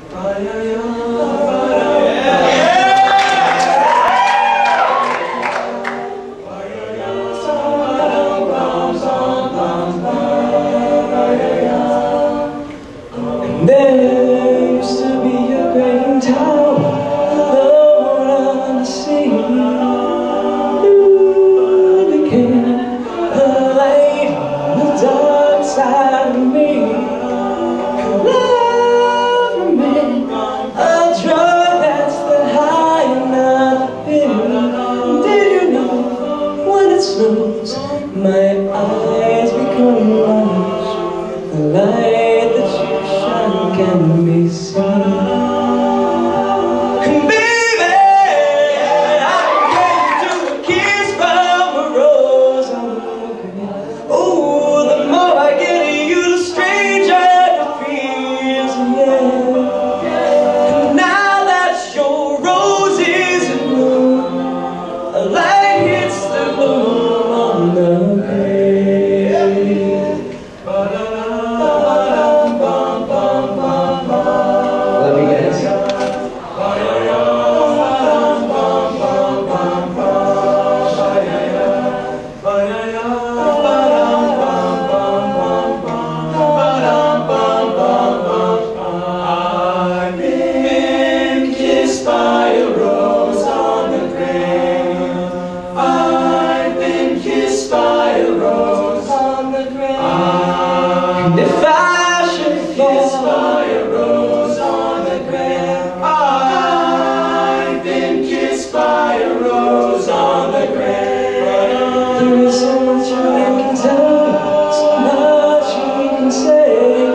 There used to be a great tower alone on the sea. You became a light on the dark side of me. Love remained a drug that's the high and not the pill. Did you know when it snows, my eyes become large? The light that you can be seen. And baby, I can get you to a kiss from a rose on the grave. Oh, the more I get of you, the stranger it feels, yeah. And now that your rose is in bloom, a light hits the bloom on the grave. If I should kiss by a rose on the grave, I've been kissed by a rose on the grave. There is so much I can tell, so much we can say.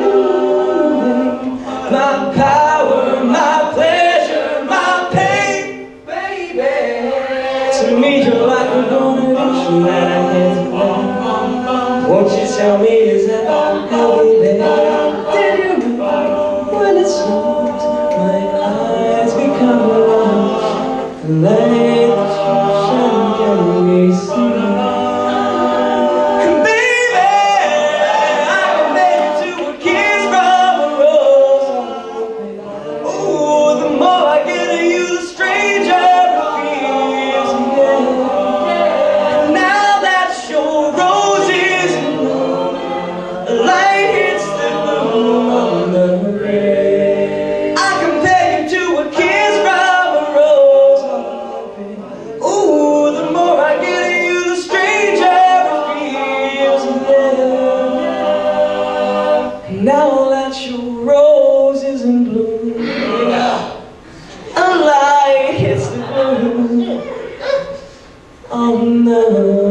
My power, my pleasure, my pain, baby. To me you're like a golden ocean that I can't find. Won't you tell me, is that healthy, baby? Did you know when it snows, my eyes become large? The light that you shine can be seen. And baby, I can make you to a kiss from a rose. Oh, the more I get of you, the stranger it feels, yeah. Now that your rose is in bloom, the light hits the bloom on the grave. I compare you to a kiss from a rose. Ooh, the more I get of you, the stranger it feels, yeah. Now that your rose is in bloom, a light hits the bloom on the